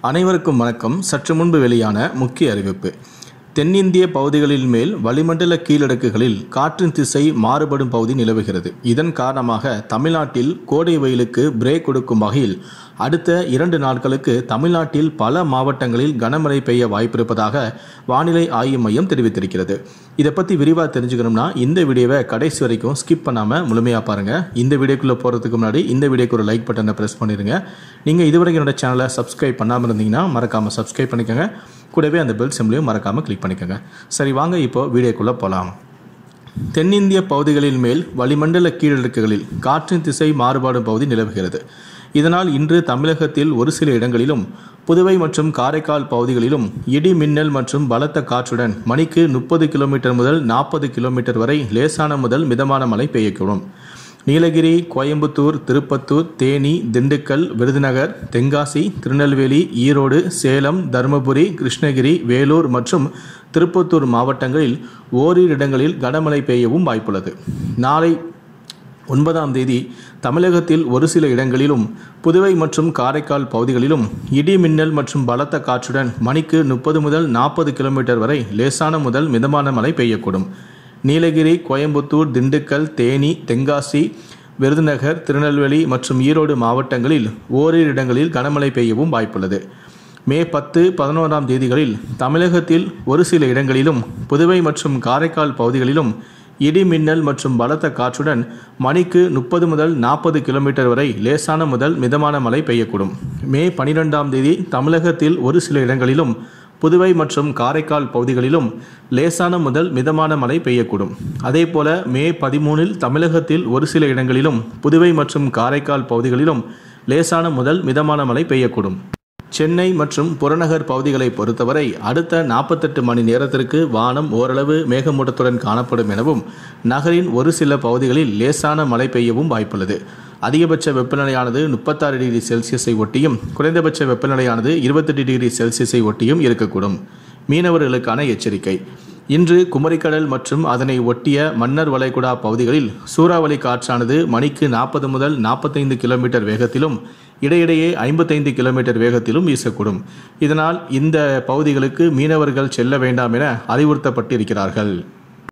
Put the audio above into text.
அனைவருக்கும் வணக்கம். சற்று முன்பு வெளியான முக்கிய அறிவிப்பு. தென்னிந்திய பகுதிகளில் மேல் வளிமண்டல கீழடுக்குகளில் காற்றின் திசை மாறுபடும் பகுதி நிலவுகிறது. இதன் காரணமாக தமிழ்நாட்டில் கோடை வெயிலுக்கு பிரேக் கொடுக்கும் வகையில் அடுத்த 2 நாட்களுக்கு தமிழ்நாட்டில் பல மாவட்டங்களில் கனமழை பெய்ய வாய்ப்பிருப்பதாக வானிலை ஆய்வு மையம் தெரிவித்திருக்கிறது. இதை பற்றி விரிவாக தெரிஞ்சுக்கணும்னா இந்த வீடியோவை கடைசி வரைக்கும் ஸ்கிப் பண்ணாமல் முழுமையாக பாருங்கள். இந்த வீடியோக்குள்ளே போகிறதுக்கு முன்னாடி இந்த வீடியோக்கு ஒரு லைக் பட்டனை ப்ரெஸ் பண்ணிடுங்க. நீங்கள் இதுவரைக்கும் என்னோட சேனலை சப்ஸ்கிரைப் பண்ணாமல் இருந்தீங்கன்னா மறக்காமல் சப்ஸ்கிரைப் பண்ணிக்கோங்க. கூடவே அந்த பெல் சிம்பிளையும் மறக்காமல் கிளிக் பண்ணிக்கோங்க. சரி, வாங்க இப்போ வீடியோக்குள்ளே போகலாம். தென்னிந்திய பகுதிகளின் மேல் வளிமண்டல கீழடுக்குகளில் காற்றின் திசை மாறுபாடும் பகுதி நிலவுகிறது. இதனால் இன்று தமிழகத்தில் ஒரு சில இடங்களிலும் புதுவை மற்றும் காரைக்கால் பகுதிகளிலும் இடி மின்னல் மற்றும் பலத்த காற்றுடன் மணிக்கு 30 கிலோமீட்டர் முதல் 40 கிலோமீட்டர் வரை லேசான முதல் மிதமான மழை பெய்யக்கூடும். நீலகிரி, கோயம்புத்தூர், திருப்பத்தூர், தேனி, திண்டுக்கல், விருதுநகர், தென்காசி, திருநெல்வேலி, ஈரோடு, சேலம், தருமபுரி, கிருஷ்ணகிரி, வேலூர் மற்றும் திருப்பத்தூர் மாவட்டங்களில் ஓரிரு இடங்களில் கனமழை பெய்யவும் வாய்ப்புள்ளது. நாளை 9ஆம் தேதி தமிழகத்தில் ஒரு சில இடங்களிலும் புதுவை மற்றும் காரைக்கால் பகுதிகளிலும் இடி மின்னல் மற்றும் பலத்த காற்றுடன் மணிக்கு 30 முதல் 40 கிலோமீட்டர் வரை லேசான முதல் மிதமான மழை பெய்யக்கூடும். நீலகிரி, கோயம்புத்தூர், திண்டுக்கல், தேனி, தென்காசி, விருதுநகர், திருநெல்வேலி மற்றும் ஈரோடு மாவட்டங்களில் ஓரிரு இடங்களில் கனமழை பெய்யவும் வாய்ப்புள்ளது. மே 10, 11ஆம் தேதிகளில் தமிழகத்தில் ஒரு சில இடங்களிலும் புதுவை மற்றும் காரைக்கால் பகுதிகளிலும் இடி மின்னல் மற்றும் பலத்த காற்றுடன் மணிக்கு 30 முதல் 40 கிலோமீட்டர் வரை லேசான முதல் மிதமான மழை பெய்யக்கூடும். மே 12ஆம் தேதி தமிழகத்தில் ஒரு சில இடங்களிலும் புதுவை மற்றும் காரைக்கால் பகுதிகளிலும் லேசான முதல் மிதமான மழை பெய்யக்கூடும். அதேபோல மே 13இல் தமிழகத்தில் ஒரு சில இடங்களிலும் புதுவை மற்றும் காரைக்கால் பகுதிகளிலும் லேசான முதல் மிதமான மழை பெய்யக்கூடும். சென்னை மற்றும் புறநகர் பகுதிகளை பொறுத்தவரை அடுத்த 48 மணி நேரத்திற்கு வானம் ஓரளவு மேகமூட்டத்துடன் காணப்படும் எனவும் நகரின் ஒரு சில பகுதிகளில் லேசான மழை பெய்யவும் வாய்ப்புள்ளது. அதிகபட்ச வெப்பநிலையானது 36 டிகிரி செல்சியஸை ஒட்டியும் குறைந்தபட்ச வெப்பநிலையானது 28 டிகிரி செல்சியஸை ஒட்டியும் இருக்கக்கூடும். மீனவர்களுக்கான எச்சரிக்கை. இன்று குமரிக்கடல் மற்றும் அதனை ஒட்டிய மன்னார் வளைகுடா பகுதிகளில் சூறாவளி காற்றானது மணிக்கு 40 முதல் 45 கிலோமீட்டர் வேகத்திலும் இடையிடையே 55 கிலோமீட்டர் வேகத்திலும் வீசக்கூடும். இதனால் இந்த பகுதிகளுக்கு மீனவர்கள் செல்ல வேண்டாம் என அறிவுறுத்தப்பட்டிருக்கிறார்கள்.